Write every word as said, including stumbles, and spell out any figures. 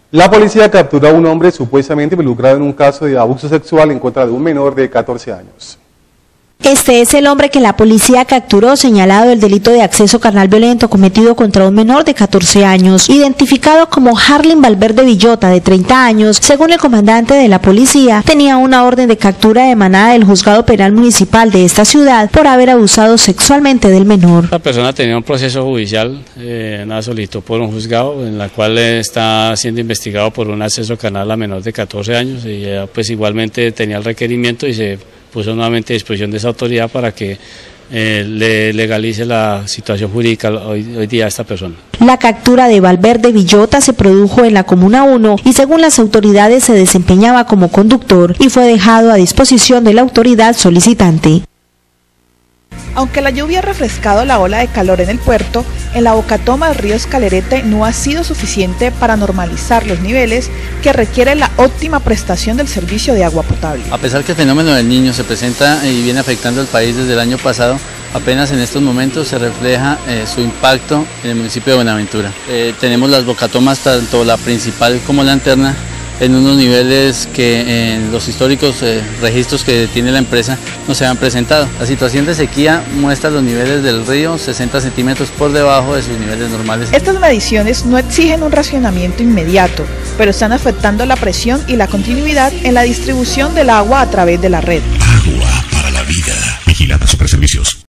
La policía capturó a un hombre supuestamente involucrado en un caso de abuso sexual en contra de un menor de catorce años. Este es el hombre que la policía capturó señalado del delito de acceso carnal violento cometido contra un menor de catorce años, identificado como Harlin Valverde Villota, de treinta años. Según el comandante de la policía, tenía una orden de captura emanada del juzgado penal municipal de esta ciudad por haber abusado sexualmente del menor. La persona tenía un proceso judicial, eh, una solicitud por un juzgado en la cual está siendo investigado por un acceso carnal a menor de catorce años y eh, pues igualmente tenía el requerimiento y se puso nuevamente a disposición de esa autoridad para que eh, le legalice la situación jurídica hoy, hoy día a esta persona. La captura de Valverde Villota se produjo en la Comuna uno y según las autoridades se desempeñaba como conductor y fue dejado a disposición de la autoridad solicitante. Aunque la lluvia ha refrescado la ola de calor en el puerto, en la bocatoma del río Escalerete no ha sido suficiente para normalizar los niveles que requiere la óptima prestación del servicio de agua potable. A pesar que el fenómeno del Niño se presenta y viene afectando al país desde el año pasado, apenas en estos momentos se refleja eh, su impacto en el municipio de Buenaventura. Eh, tenemos las bocatomas, tanto la principal como la alterna, en unos niveles que en los históricos eh, registros que tiene la empresa no se han presentado. La situación de sequía muestra los niveles del río sesenta centímetros por debajo de sus niveles normales. Estas mediciones no exigen un racionamiento inmediato, pero están afectando la presión y la continuidad en la distribución del agua a través de la red. Agua